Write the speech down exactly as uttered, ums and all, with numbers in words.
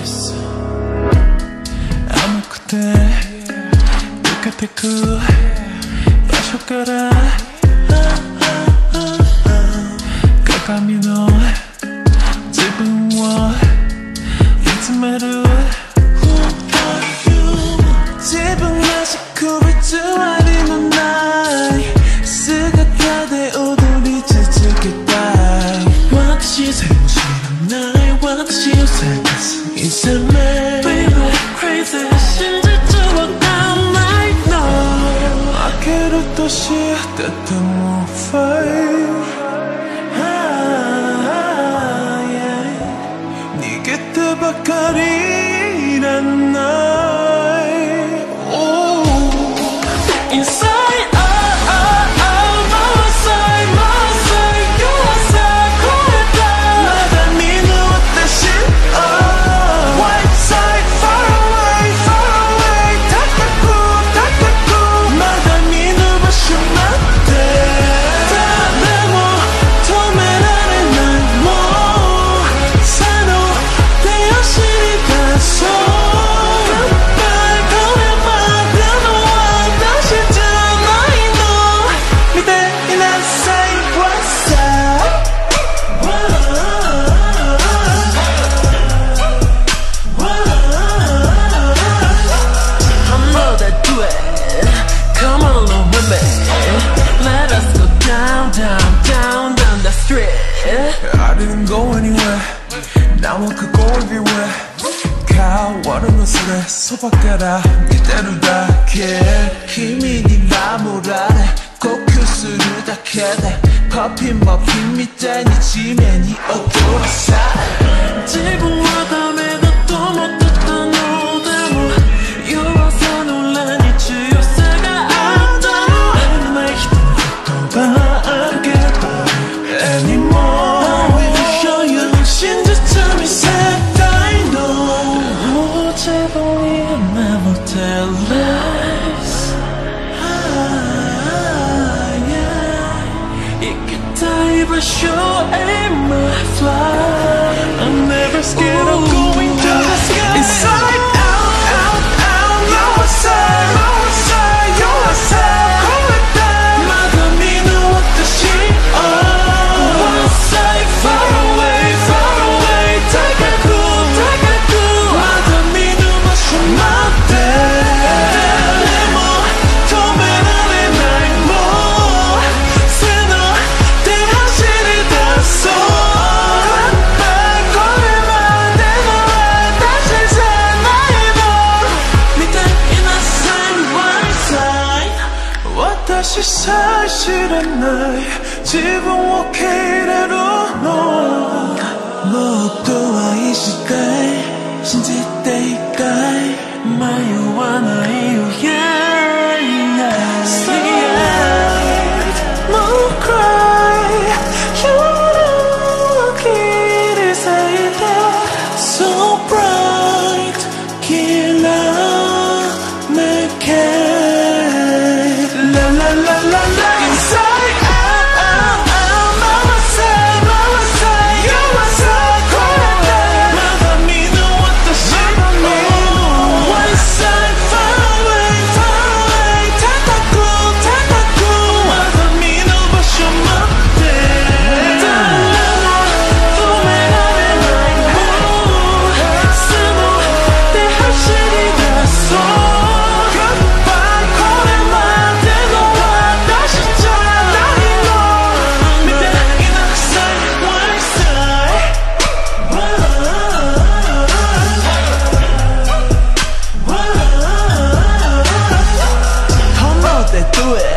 voice 甘くて抜けてく場所から鏡の自分を見つめる自分らしく偽りのない姿で踊り続けたい私さえも知らない私を探すいざめ Baby crazy 真実わかんないの負けるとしてても Fight逃げてばかりいらないI didn't go anywhere Now I could go everywhere 変わるのそれそばから見てるだけ君に守られ呼吸するだけでパピンマピンみたいに地面に踊らされ自分はダメだと思ってたのでも弱さの裏に強さがあったの会えない人の言葉あげた Anymore Never tell lies ah, yeah. 行きたい場所へ my fly I'm never scared of going to the sky Inside out, out, out Your side, your side, your side これでまだ見ぬ私 Oh One side, far away, far away 高く高くまだ見ぬ場所まで私さえ知らない自分を受け入れるのもっと愛したい信じていたい迷わないよ Yeah, yeah Stay out Don't cry 夜を切り裂いて So bright きらめけDo it